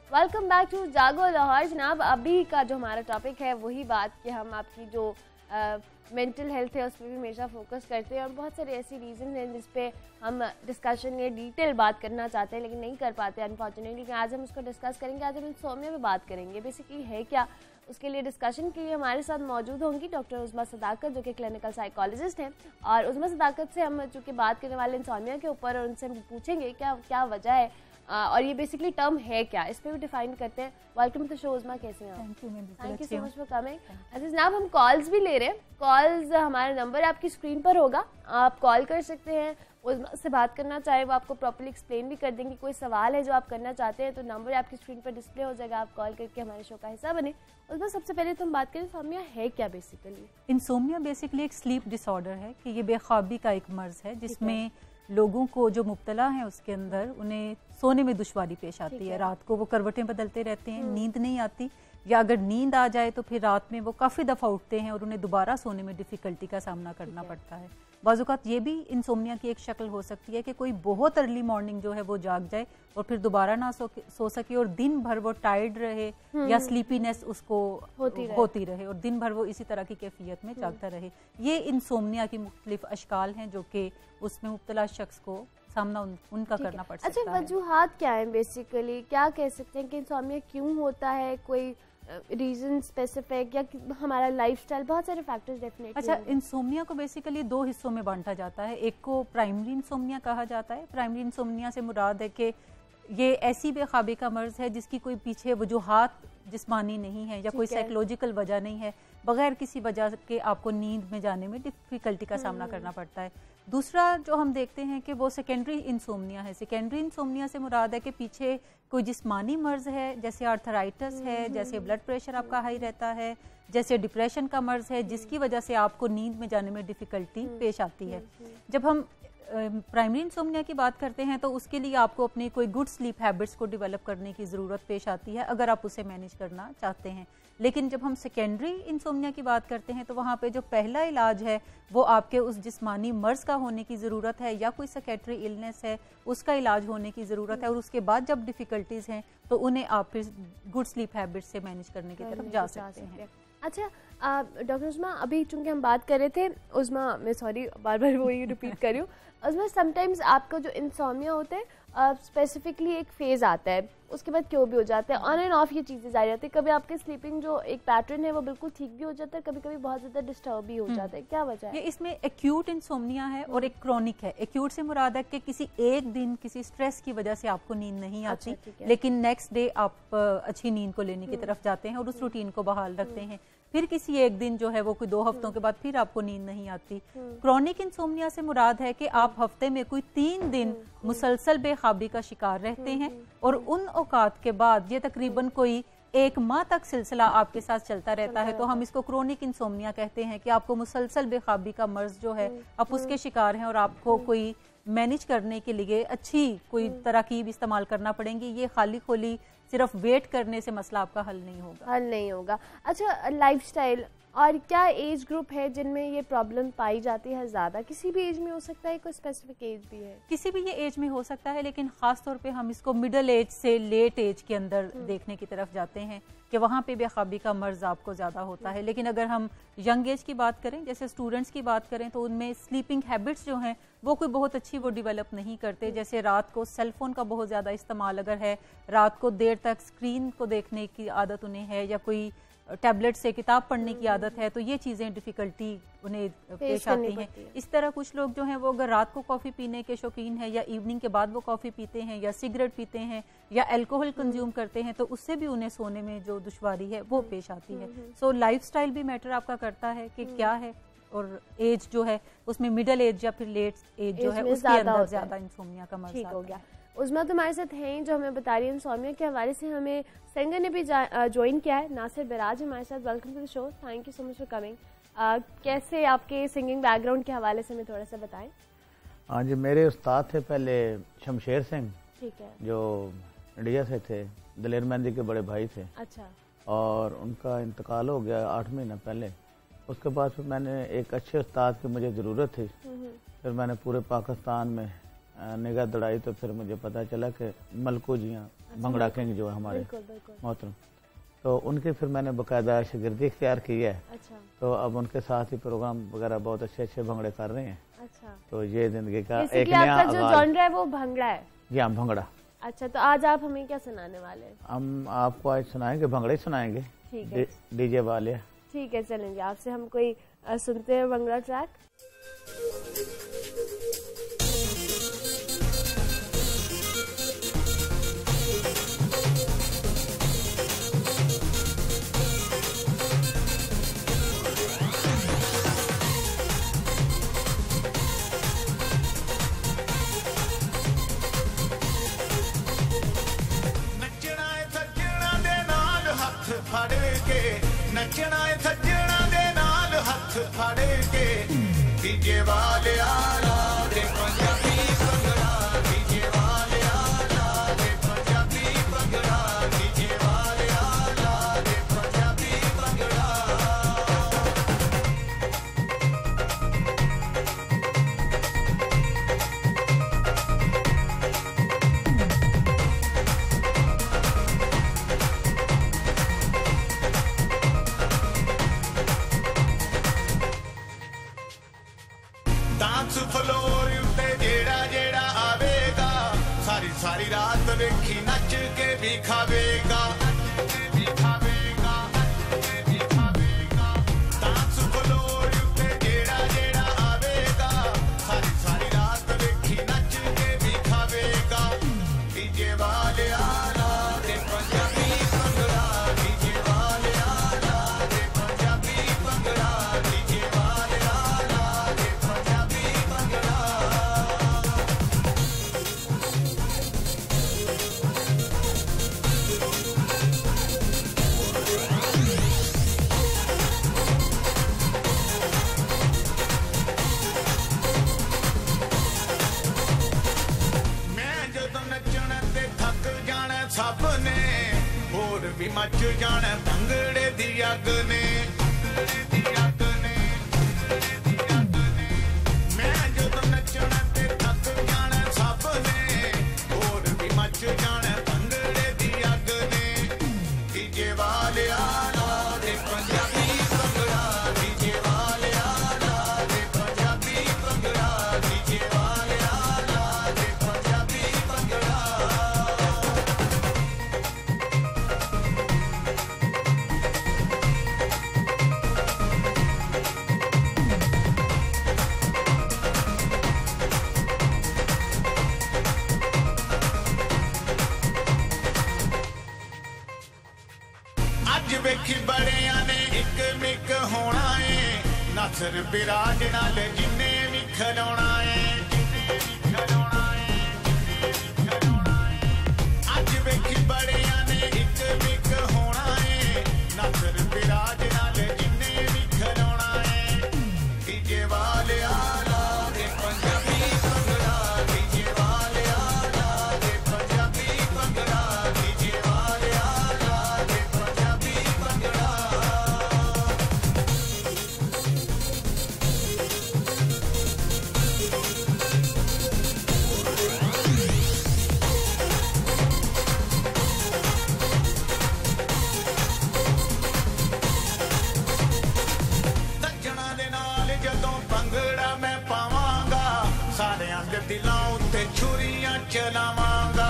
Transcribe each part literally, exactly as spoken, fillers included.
Welcome back to जागो लाहौर। जनाब, अभी का जो हमारा टॉपिक है वही बात कि हम आपकी जो मेंटल हेल्थ है उस पर भी हमेशा फोकस करते हैं और बहुत सारे ऐसी रीज़न हैं जिस पे हम डिस्कशन या डिटेल बात करना चाहते हैं लेकिन नहीं कर पाते अनफॉर्चुनेटली। आज हम उसको डिस्कस करेंगे। आज हम इंसोम्निया पे बात करेंगे, बेसिकली है क्या। उसके लिए डिस्कशन के लिए हमारे साथ मौजूद होंगी डॉक्टर उज़मा सदाकत जो कि क्लिनिकल साइकोलॉजिस्ट हैं। और उज़मा सदाकत से हम चूँकि बात करने वाले इंसोम्निया के ऊपर और उनसे हम पूछेंगे क्या क्या वजह है और ये बेसिकली टर्म है क्या, इस पर भी डिफाइन करते हैं। वेलकम टू शो उज़मा, कैसे हैं आप? Thank you ma'am, thank you so much for coming. अच्छा जनाब, हम कॉल्स भी ले रहे हैं। कॉल्स, हमारा नंबर आपकी स्क्रीन पर होगा, आप कॉल कर सकते हैं। उज़मा से बात करना चाहे वो आपको प्रॉपर्ली एक्सप्लेन भी कर देंगे। कोई सवाल है जो आप करना चाहते हैं तो नंबर आपकी स्क्रीन पर डिस्प्ले हो जाएगा, आप कॉल करके हमारे शो का हिस्सा बने। उज़मा, सबसे पहले तो हम बात करें इंसोम्निया है क्या बेसिकली? इंसोम्निया बेसिकली एक स्लीप डिसऑर्डर है कि ये बेख्वाबी का एक मर्ज है जिसमें लोगों को जो मुब्तला हैं उसके अंदर उन्हें सोने में दुश्वारी पेश आती है। रात को वो करवटें बदलते रहते हैं, नींद नहीं आती, या अगर नींद आ जाए तो फिर रात में वो काफ़ी दफ़ा उठते हैं और उन्हें दोबारा सोने में डिफ़िकल्टी का सामना करना पड़ता है। बाज़-औक़ात ये भी इंसोम्निया की एक शक्ल हो सकती है कि कोई बहुत अर्ली मॉर्निंग जो है वो जाग जाए और फिर दोबारा ना सो सो सके और दिन भर वो टायर्ड रहे या स्लीपीनेस उसको होती रहे, होती रहे और दिन भर वो इसी तरह की कैफियत में जागता रहे। ये इंसोम्निया की मुख्तलिफ अशकाल हैं जो कि उसमें मुब्तला शख्स को सामना उन, उनका करना पड़ सकता है। अच्छा, वजूहात क्या है बेसिकली, क्या कह सकते हैं कि इंसोम्निया क्यों होता है? कोई रीजन स्पेसिफिक या हमारा लाइफस्टाइल, बहुत सारे फैक्टर्स डेफिनेटली। अच्छा, इंसोम्निया को बेसिकली दो हिस्सों में बांटा जाता है। एक को प्राइमरी इंसोम्निया कहा जाता है। प्राइमरी इंसोम्निया से मुराद है कि ये ऐसी बेख्वाबी का मर्ज है जिसकी कोई पीछे वजूहात जिस्मानी नहीं है या कोई साइकोलॉजिकल वजह नहीं है, बगैर किसी वजह के आपको नींद में जाने में डिफिकल्टी का सामना करना पड़ता है। दूसरा जो हम देखते हैं कि वो सेकेंडरी इंसोम्निया है। सेकेंडरी इंसोम्निया से मुराद है कि पीछे कोई जिस्मानी मर्ज है, जैसे आर्थराइटिस है, जैसे ब्लड प्रेशर आपका हाई रहता है, जैसे डिप्रेशन का मर्ज है जिसकी वजह से आपको नींद में जाने में डिफिकल्टी पेश आती है। जब हम प्राइमरी इंसोम्निया की बात करते हैं तो उसके लिए आपको अपनी कोई गुड स्लीप हैबिट्स को डेवलप करने की ज़रूरत पेश आती है अगर आप उसे मैनेज करना चाहते हैं। लेकिन जब हम सेकेंडरी इंसोम्निया की बात करते हैं तो वहाँ पे जो पहला इलाज है वो आपके उस जिस्मानी मर्ज का होने की ज़रूरत है या कोई साइकेट्री इलनेस है उसका इलाज होने की ज़रूरत है और उसके बाद जब डिफ़िकल्टीज़ हैं तो उन्हें आप फिर गुड स्लीप हैबिट्स से मैनेज करने की तरफ जा सकते हैं। अच्छा डॉक्टर उज़मा, अभी चूंकि हम बात कर रहे थे, उज़मा मैं सॉरी बार बार वही रिपीट कर रही हूँ, उज़मा समटाइम्स आपका जो इंसोम्निया होता है स्पेसिफिकली एक फेज़ आता है, उसके बाद क्यों भी हो जाता है, ऑन एंड ऑफ ये चीज़ें जारी रहती है। कभी आपके स्लीपिंग जो एक पैटर्न है वो बिल्कुल ठीक भी हो जाता है, कभी कभी बहुत ज़्यादा डिस्टर्ब भी हो जाता है, क्या वजह है? ये इसमें एक्यूट इंसोम्निया है और एक क्रॉनिक है। एक्यूट से मुराद है कि किसी एक दिन किसी स्ट्रेस की वजह से आपको नींद नहीं आती, अच्छा, लेकिन नेक्स्ट डे आप अच्छी नींद को लेने की तरफ जाते हैं और उस रूटीन को बहाल रखते हैं। फिर किसी एक दिन जो है वो कोई दो हफ्तों के बाद फिर आपको नींद नहीं आती। क्रॉनिक इंसोम्निया से मुराद है कि आप हफ्ते में कोई तीन दिन मुसलसल बेख्वाबी का शिकार रहते हैं और उन औकात के बाद ये तकरीबन कोई एक माह तक सिलसिला आपके साथ चलता रहता है तो हम इसको क्रोनिक इंसोम्निया कहते हैं कि आपको मुसलसल बेख्वाबी का मर्ज जो है आप उसके शिकार हैं और आपको कोई मैनेज करने के लिए अच्छी कोई तरकीब इस्तेमाल करना पड़ेंगी। ये खाली खोली सिर्फ वेट करने से मसला आपका हल नहीं होगा हल नहीं होगा अच्छा, लाइफस्टाइल और क्या एज ग्रुप है जिनमें ये प्रॉब्लम पाई जाती है ज़्यादा? किसी भी एज में हो सकता है, कोई स्पेसिफिक एज भी है? किसी भी ये एज में हो सकता है, लेकिन ख़ास तौर पे हम इसको मिडिल एज से लेट एज के अंदर देखने की तरफ जाते हैं कि वहाँ पे बेख्वाबी का मर्ज आपको ज़्यादा होता है। लेकिन अगर हम यंग एज की बात करें, जैसे स्टूडेंट्स की बात करें, तो उनमें स्लीपिंग हैबिट्स जो हैं वो कोई बहुत अच्छी वो डेवलप नहीं करते। जैसे रात को सेलफोन का बहुत ज़्यादा इस्तेमाल अगर है, रात को देर तक स्क्रीन को देखने की आदत उन्हें है या कोई टैबलेट से किताब पढ़ने की आदत है, तो ये चीज़ें डिफ़िकल्टी उन्हें पेश आती हैं। इस तरह कुछ लोग जो हैं वो अगर रात को कॉफ़ी पीने के शौकीन हैं या इवनिंग के बाद वो कॉफ़ी पीते हैं या सिगरेट पीते हैं या अल्कोहल कंज्यूम करते हैं तो उससे भी उन्हें सोने में जो दुश्वारी है वो पेश आती है। सो लाइफस्टाइल भी मैटर आपका करता है कि क्या है, और एज जो है उसमें मिडिल एज या फिर लेट एज जो है उसके अंदर ज़्यादा इंसोम्निया का मर्ज हो गया। उज़मा तो हमारे साथ हैं जो हमें बता रही है इंसोम्निया के हवाले से। हमें सिंगर ने भी ज्वाइन किया है, नासिर बिराज हमारे साथ। Welcome to the show, thank you so much for coming. कैसे आपके सिंगिंग बैकग्राउंड के हवाले से हमें थोड़ा सा बताएं। हाँ जी, मेरे उस्ताद थे पहले शमशेर सिंह, ठीक है, जो इंडिया से थे, दलेर मेहंदी के बड़े भाई थे। अच्छा, और उनका इंतकाल हो गया आठ महीना पहले। उसके बाद फिर मैंने एक अच्छे उस्ताद की मुझे ज़रूरत थी, फिर मैंने पूरे पाकिस्तान में निगाह दौड़ाई तो फिर मुझे पता चला कि मलकू जियाँ भंगड़ा किंग जो है हमारे मोहतरम, तो उनके फिर मैंने बाकायदा शागिर्दी इख्तियार की है। अच्छा। तो अब उनके साथ ही प्रोग्राम वगैरह बहुत अच्छे अच्छे भंगड़े कर रहे हैं। अच्छा। तो ये जिंदगी का एक नया आपका जो जॉनर है वो भंगड़ा है? जी हाँ, भंगड़ा। अच्छा, तो आज आप हमें क्या सुनाने वाले हैं? हम आपको आज सुनाएंगे भंगड़े सुनाएंगे। ठीक है। डीजे वाले। ठीक है, चलेंगे आपसे हम कोई सुनते हैं भंगड़ा ट्रैक। नचना सज्जणा दे नाल हथ फड़ के डीजे वाले आला दे पंजाबी भंगड़ा, डीजे वाले आला दे पंजाबी भंगड़ा, डीजे वाले आला दे पंजाबी भंगड़ा। डांस फ्लोर उत्ते जेड़ा जेड़ा आवेगा सारी सारी रात वेखी नच के भी खावेगा, डांस फ्लोर उत्ते जेड़ा जेड़ा आवेगा सारी सारी रात वेखी नच के भी खावेगा। डीजे वाले आला दे पंजाबी भंगड़ा, डीजे वाले आला दे पंजाबी भंगड़ा, डीजे वाले आला दे पंजाबी भंगड़ा। मैं जदों नचण ते थक जाना सब ने होर भी मच जाना भंगड़े दी अग ने, मैं जदों नचण ते थक जाना सब ने होर भी मच जाना भंगड़े दी अग ने। डीजे वाले आला दे पंजाबी भंगड़ा, डीजे वाले आला दे पंजाबी भंगड़ा, डीजे वाले आला दे पंजाबी भंगड़ा। अज वेखी बड़िया ने एक मिक होना है नसर बिराज नाल जिन्ने भी खलोना है, अज वेखी बड़िया ने एक मिक होना है नसर बिराज नाल जिन्ने भी खलोना है। डीजे वाले आला दे पंजाबी भंगड़ा, डीजे वाले आला दे पंजाबी भंगड़ा, डीजे वाले आला दे पंजाबी भंगड़ा। ਸੱਜਣਾ ਦੇ ਨਾਲ ਜਦੋਂ ਭੰਗੜਾ ਮੈਂ ਪਾਵਾਂਗਾ ਸਾਰਿਆਂ ਦੇ ਦਿਲਾਂ ਉੱਤੇ ਛੁਰੀਆਂ ਚਲਾਵਾਂਗਾ,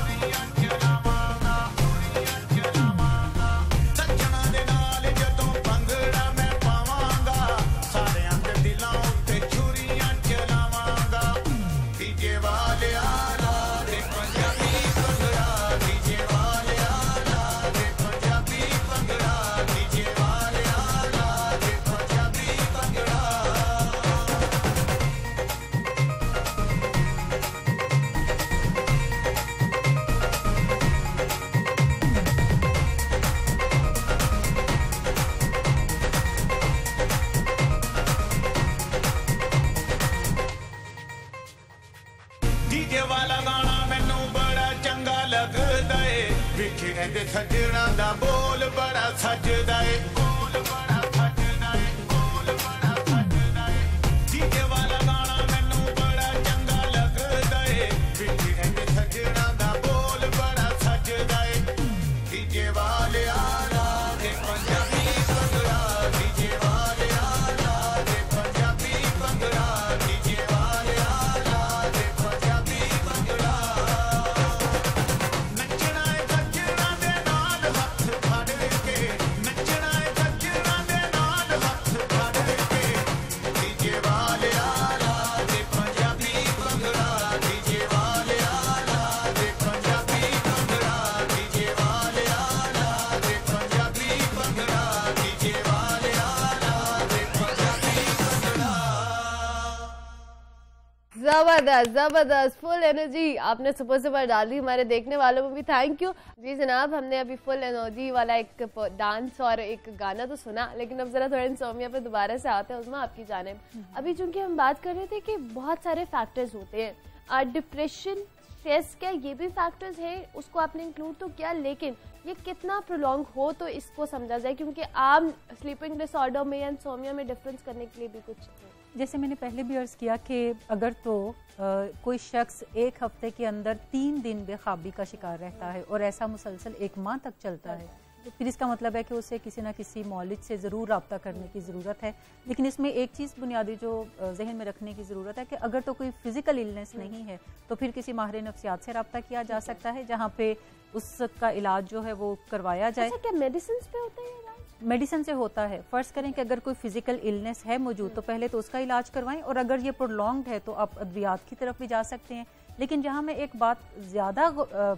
ਸੱਜਣਾ ਦੇ ਨਾਲ ਜਦੋਂ ਭੰਗੜਾ ਮੈਂ ਪਾਵਾਂਗਾ ਸਾਰਿਆਂ ਦੇ ਦਿਲਾਂ ਉੱਤੇ ਛੁਰੀਆਂ ਚਲਾਵਾਂਗਾ। ਡੀਜੇ ਵਾਲੇ ਆਲਾ ਦੇ ਪੰਜਾਬੀ ਭੰਗੜਾ, ਡੀਜੇ ਵਾਲੇ ਆਲਾ ਦੇ ਪੰਜਾਬੀ ਭੰਗੜਾ, ਡੀਜੇ ਵਾਲੇ ਆਲਾ ਦੇ ਪੰਜਾਬੀ ਭੰਗੜਾ। डीजे वाला गाना मैनू बड़ा चंगा लगदा है, विच एंदे सज्जणा दा बोल बड़ा सजदा है, बोल बड़ा सजदा है, बोल बड़ा सजदा है। डीजे वाला गाना मैनू बड़ा चंगा लगदा है, जबरदस्त जबरदस्त फुल एनर्जी आपने सुपर सुपर डाल दी, हमारे देखने वालों में भी थैंक यू जी जनाब। हमने अभी फुल एनर्जी वाला एक डांस और एक गाना तो सुना, लेकिन अब जरा थोड़ा इंसोमिया पे दोबारा से आते हैं उसमें आपकी जानिब। अभी चूंकि हम बात कर रहे थे कि बहुत सारे फैक्टर्स होते हैं, डिप्रेशन, स्ट्रेस, क्या ये भी फैक्टर्स हैं, उसको आपने इंक्लूड तो किया, लेकिन ये कितना प्रोलॉन्ग हो तो इसको समझा जाए, क्योंकि आम स्लीपिंग डिसऑर्डर में या इंसोमिया में डिफरेंस करने के लिए भी कुछ है। जैसे मैंने पहले भी अर्ज़ किया कि अगर तो आ, कोई शख्स एक हफ्ते के अंदर तीन दिन बेख्वाबी का शिकार रहता है और ऐसा मुसलसल एक माह तक चलता है, तो फिर इसका मतलब है कि उसे किसी ना किसी मौलिद से ज़रूर रब्ता करने की ज़रूरत है। लेकिन इसमें एक चीज़ बुनियादी जो जहन में रखने की ज़रूरत है कि अगर तो कोई फिज़िकल इलनेस नहीं है तो फिर किसी माहिर नफ्सियात से रब्ता किया जा सकता है, जहाँ पे उसका इलाज जो है वो करवाया जाए। अच्छा, क्या मेडिसिन पे होता है इलाज? मेडिसिन से होता है। फ़र्ज़ करें कि अगर कोई फिजिकल इलनेस है मौजूद तो पहले तो उसका इलाज करवाएं, और अगर ये प्रोलॉन्ग्ड है तो आप अद्वियात की तरफ भी जा सकते हैं। लेकिन जहाँ मैं एक बात ज़्यादा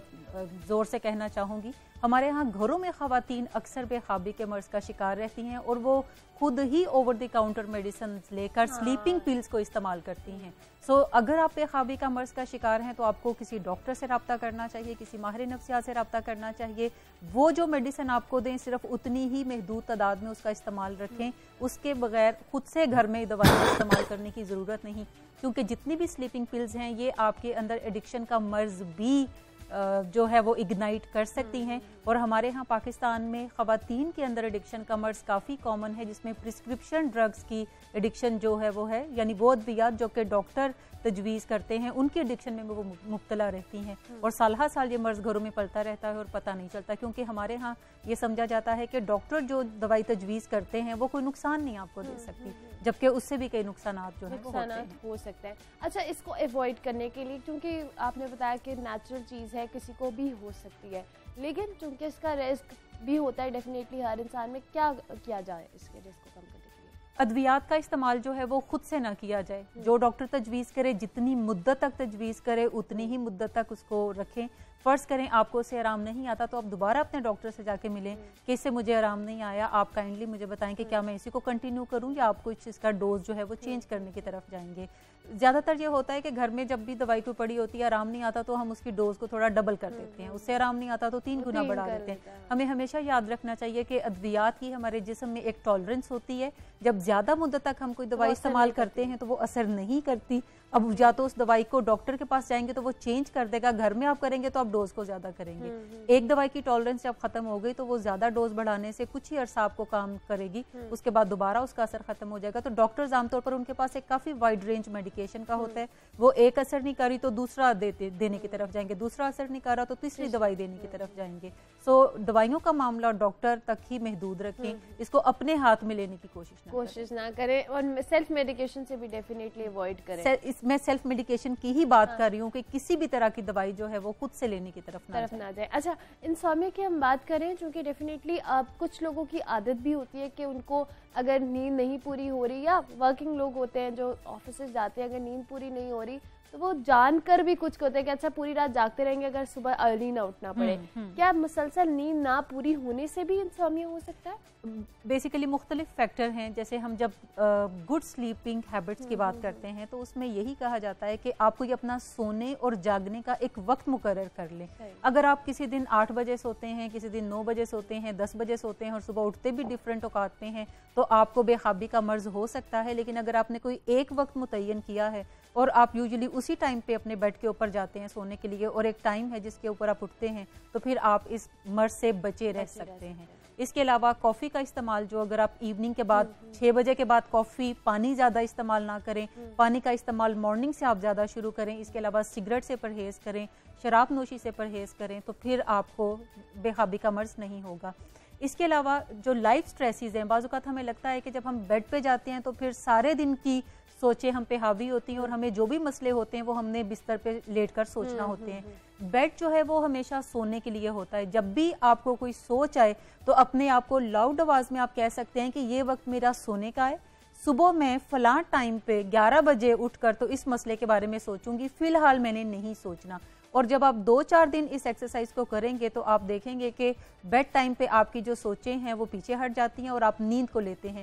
ज़ोर से कहना चाहूँगी, हमारे यहाँ घरों में ख़वातीन अक्सर बेख्वाबी के मर्ज़ का शिकार रहती हैं और वो खुद ही ओवर द काउंटर मेडिसिन लेकर हाँ। स्लीपिंग पिल्स को इस्तेमाल करती हैं। सो so, अगर आप बेख्वाबी का मर्ज़ का शिकार हैं तो आपको किसी डॉक्टर से रब्ता करना चाहिए, किसी माहिर नफ्सियात से रब्ता करना चाहिए। वो जो मेडिसिन आपको दें सिर्फ उतनी ही महदूद तादाद में उसका इस्तेमाल रखें, उसके बगैर खुद से घर में दवाई का इस्तेमाल करने की ज़रूरत नहीं, क्योंकि जितनी भी स्लीपिंग पिल्स हैं ये आपके अंदर एडिक्शन का मर्ज़ भी जो है वो इग्नाइट कर सकती हैं। और हमारे यहाँ पाकिस्तान में ख़वातीन के अंदर एडिक्शन का मर्ज़ काफ़ी कॉमन है, जिसमें प्रिस्क्रिप्शन ड्रग्स की एडिक्शन जो है वो है, यानी वो अद्वियात जो कि डॉक्टर तजवीज़ करते हैं उनकी एडिक्शन में वो मुब्तला रहती हैं और साल हर साल ये मर्ज़ घरों में पलता रहता है और पता नहीं चलता, क्योंकि हमारे यहाँ ये समझा जाता है कि डॉक्टर जो दवाई तजवीज़ करते हैं वो कोई नुकसान नहीं आपको दे सकती, जबकि उससे भी कई नुकसान जो है हो सकते हैं। अच्छा, इसको अवॉइड करने के लिए, क्योंकि आपने बताया कि नेचुरल चीज़ है, किसी को भी हो सकती है, लेकिन चूंकि इसका रिस्क भी होता है डेफिनेटली हर इंसान में, क्या किया जाए इसके रिस्क को कम करने के लिए? अद्वियात का इस्तेमाल जो है वो खुद से ना किया जाए। जो डॉक्टर तजवीज़ करे, जितनी मुद्दत तक तजवीज़ करे उतनी ही मुद्दत तक उसको रखें। फ़र्ज़ करें आपको उससे आराम नहीं आता तो आप दोबारा अपने डॉक्टर से जाके मिलें कि इससे मुझे आराम नहीं आया, आप काइंडली मुझे बताएं कि क्या मैं इसी को कंटिन्यू करूं या आप कुछ इसका डोज जो है वो चेंज करने की तरफ जाएंगे। ज़्यादातर ये होता है कि घर में जब भी दवाई कोई पड़ी होती है, आराम नहीं आता तो हम उसकी डोज को थोड़ा डबल कर देते हैं, उससे आराम नहीं आता तो तीन गुना बढ़ा देते हैं। हमें हमेशा याद रखना चाहिए कि अद्वियात की हमारे जिस्म में एक टॉलरेंस होती है, जब ज़्यादा मुद्दत तक हम कोई दवाई इस्तेमाल करते हैं तो वो असर नहीं करती। अब या तो उस दवाई को डॉक्टर के पास जाएंगे तो वो चेंज कर देगा, घर में आप करेंगे तो आप डोज को ज़्यादा करेंगे। एक दवाई की टॉलरेंस जब खत्म हो गई तो वो ज़्यादा डोज बढ़ाने से कुछ ही अरसा आपको काम करेगी, उसके बाद दोबारा उसका असर खत्म हो जाएगा। तो डॉक्टर्स आमतौर पर उनके पास एक काफ़ी वाइड रेंज मेडिकेशन का होता है, वो एक असर नहीं करी तो दूसरा देते देने की तरफ जाएंगे, दूसरा असर नहीं कर रहा तो तीसरी दवाई देने की तरफ जाएंगे। सो दवाइयों का मामला डॉक्टर तक ही महदूद रखें, इसको अपने हाथ में लेने की कोशिश ना कोशिश ना करें और सेल्फ मेडिकेशन से भी डेफिनेटली अवॉइड करें। मैं सेल्फ मेडिकेशन की ही बात हाँ। कर रही हूँ कि किसी भी तरह की दवाई जो है वो खुद से लेने की तरफ ना तरफ ना जाए। अच्छा, इंसोमिया की हम बात करें, क्योंकि डेफिनेटली अब कुछ लोगों की आदत भी होती है कि उनको अगर नींद नहीं पूरी हो रही, या वर्किंग लोग होते हैं जो ऑफिस जाते हैं, अगर नींद पूरी नहीं हो रही तो वो जानकर भी कुछ होते हैं कि अच्छा पूरी रात जागते रहेंगे अगर सुबह अर्ली ना उठना पड़े। क्या मुसलसल नींद ना पूरी होने से भी इंसोमिया हो सकता है? बेसिकली मुख्तलिफ फैक्टर हैं। जैसे हम जब गुड स्लीपिंग हैबिट्स की बात करते हैं तो उसमें यही कहा जाता है कि आपको ये अपना सोने और जागने का एक वक्त मुकर्रर कर लें। अगर आप किसी दिन आठ बजे सोते हैं, किसी दिन नौ बजे सोते हैं, दस बजे सोते हैं और सुबह उठते भी डिफरेंट औकात पे हैं तो आपको बेख्वाबी का मर्ज हो सकता है। लेकिन अगर आपने कोई एक वक्त मुतय्यन किया है और आप यूजुअली उसी टाइम पे अपने बेड के ऊपर जाते हैं सोने के लिए और एक टाइम है जिसके ऊपर आप उठते हैं, तो फिर आप इस मर्ज से बचे रह सकते हैं। इसके अलावा कॉफ़ी का इस्तेमाल, जो अगर आप इवनिंग के बाद छः बजे के बाद कॉफ़ी, पानी ज़्यादा इस्तेमाल ना करें, पानी का इस्तेमाल मॉर्निंग से आप ज़्यादा शुरू करें। इसके अलावा सिगरेट से परहेज़ करें, शराब नोशी से परहेज़ करें, तो फिर आपको बेख्वाबी का मर्ज नहीं होगा। इसके अलावा जो लाइफ स्ट्रेसेस हैं, बाज़ औक़ात हमें लगता है कि जब हम बेड पे जाते हैं तो फिर सारे दिन की सोचें हम पे हावी होती हैं और हमें जो भी मसले होते हैं वो हमने बिस्तर पे लेटकर सोचना होते हैं। बेड जो है वो हमेशा सोने के लिए होता है। जब भी आपको कोई सोच आए तो अपने आप को लाउड आवाज़ में आप कह सकते हैं कि ये वक्त मेरा सोने का है, सुबह मैं फलां टाइम पे ग्यारह बजे उठकर तो इस मसले के बारे में सोचूंगी, फिलहाल मैंने नहीं सोचना। और जब आप दो चार दिन इस एक्सरसाइज को करेंगे तो आप देखेंगे कि बेड टाइम पे आपकी जो सोचें हैं वो पीछे हट जाती हैं और आप नींद को लेते हैं।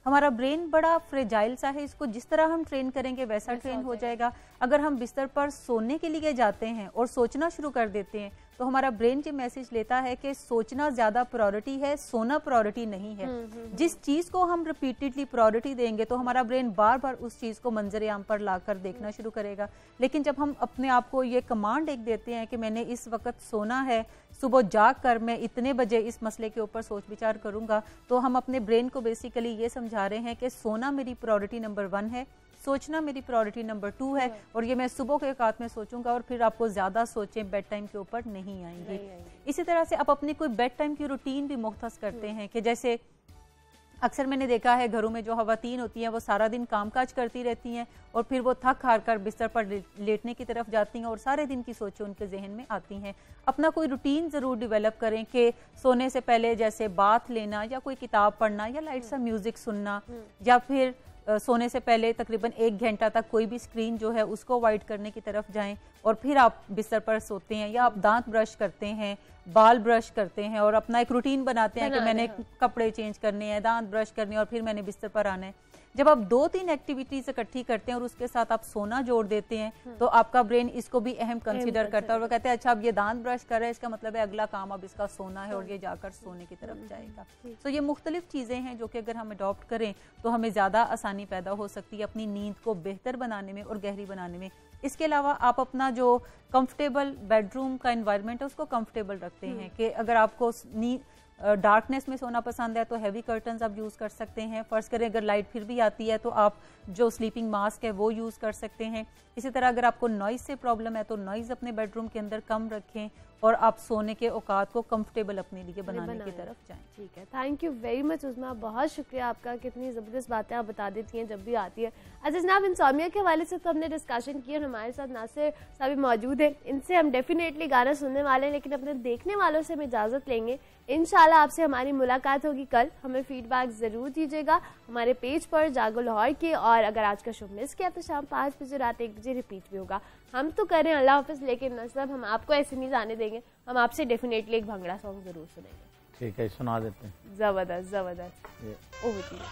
हमारा ब्रेन बड़ा फ्रेजाइल सा है, इसको जिस तरह हम ट्रेन करेंगे वैसा ट्रेन हो जाएगा। अगर हम बिस्तर पर सोने के लिए जाते हैं और सोचना शुरू कर देते हैं तो हमारा ब्रेन ये मैसेज लेता है कि सोचना ज्यादा प्रायोरिटी है, सोना प्रायोरिटी नहीं है। जिस चीज को हम रिपीटेडली प्रायोरिटी देंगे तो हमारा ब्रेन बार बार उस चीज को मंजर आम पर लाकर देखना शुरू करेगा। लेकिन जब हम अपने आप को ये कमांड एक देते हैं कि मैंने इस वक्त सोना है, सुबह जाग कर मैं इतने बजे इस मसले के ऊपर सोच विचार करूंगा, तो हम अपने ब्रेन को बेसिकली ये समझा रहे हैं कि सोना मेरी प्रायोरिटी नंबर वन है, सोचना मेरी प्रायोरिटी नंबर टू है, और ये मैं सुबह के औकात में सोचूंगा और फिर आपको ज्यादा सोचें बेड टाइम के ऊपर नहीं आएंगे। इसी तरह से आप अपनी कोई बेड टाइम की रूटीन भी मुख्तस करते हैं कि जैसे अक्सर मैंने देखा है घरों में जो खवातीन होती हैं वो सारा दिन कामकाज करती रहती हैं और फिर वो थक हार कर बिस्तर पर लेटने की तरफ जाती हैं और सारे दिन की सोचें उनके जहन में आती हैं। अपना कोई रूटीन ज़रूर डेवलप करें कि सोने से पहले जैसे बाथ लेना या कोई किताब पढ़ना या लाइट सा म्यूज़िक सुनना, या फिर सोने से पहले तकरीबन एक घंटा तक कोई भी स्क्रीन जो है उसको अवॉइड करने की तरफ जाएं और फिर आप बिस्तर पर सोते हैं, या आप दांत ब्रश करते हैं, बाल ब्रश करते हैं और अपना एक रूटीन बनाते हैं कि मैंने कपड़े चेंज करने हैं, दांत ब्रश करने हैं और फिर मैंने बिस्तर पर आना है। जब आप दो तीन एक्टिविटीज इकट्ठी करते हैं और उसके साथ आप सोना जोड़ देते हैं तो आपका ब्रेन इसको भी अहम कंसीडर करता है और वो कहते हैं अच्छा अब ये दांत ब्रश कर रहा है, इसका मतलब है अगला काम अब इसका सोना है और ये जाकर सोने की तरफ जाएगा। तो ये मुख्तलिफ चीजें हैं जो कि अगर हम अडॉप्ट करें तो हमें ज्यादा आसानी पैदा हो सकती है अपनी नींद को बेहतर बनाने में और गहरी बनाने में। इसके अलावा आप अपना जो कंफर्टेबल बेडरूम का एनवायरनमेंट है उसको कंफर्टेबल रखते हैं कि अगर आपको नींद डार्कनेस में सोना पसंद है तो हैवी कर्टन्स आप यूज़ कर सकते हैं। फर्ज करें अगर लाइट फिर भी आती है तो आप जो स्लीपिंग मास्क है वो यूज़ कर सकते हैं। इसी तरह अगर आपको नॉइज़ से प्रॉब्लम है तो नॉइज़ अपने बेडरूम के अंदर कम रखें और आप सोने के औकात को कंफर्टेबल अपने लिए बनाने की तरफ जाएं। ठीक है, thank you very much Usma, बहुत शुक्रिया आपका, कितनी ज़बरदस्त बातें आप बता देती हैं जब भी आती है। अच्छा जनाब, इंसोमिया के हवाले से तो हमने डिस्कशन किया और हमारे साथ नासिर साहब मौजूद हैं, इनसे हम डेफिनेटली गाना सुनने वाले हैं, लेकिन अपने देखने वालों से हम इजाज़त लेंगे। इंशाल्लाह आपसे हमारी मुलाकात होगी कल। हमें फीडबैक ज़रूर दीजिएगा हमारे पेज पर जागो लाहौर के, और अगर आज का शो मिस किया तो शाम पाँच बजे रात एक बजे रिपीट भी होगा। हम तो करें अल्लाह हाफिज़, लेकिन नसब हम आपको ऐसे नहीं जाने देंगे, हम आपसे डेफिनेटली एक भंगड़ा सॉन्ग ज़रूर सुनेंगे। ठीक है, सुना देते हैं। ज़बरदस्त ज़बरदस्त ओह जी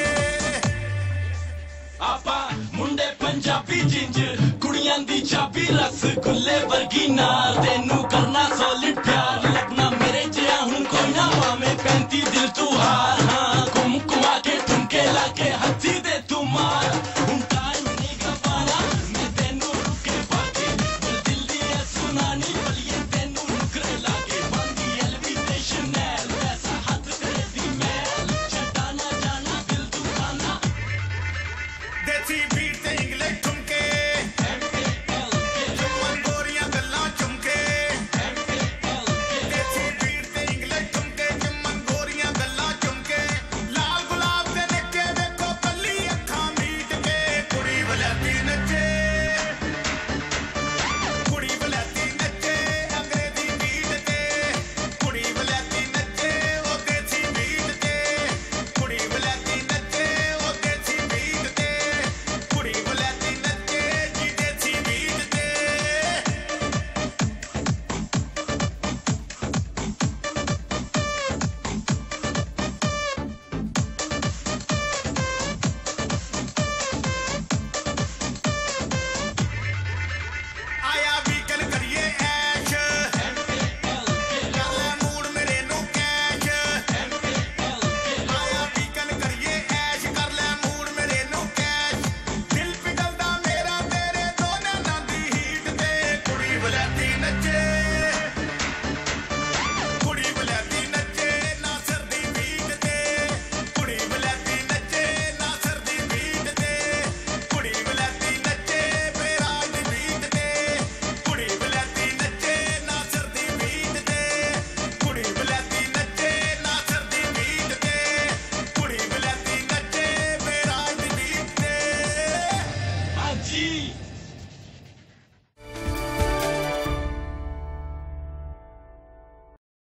Chapi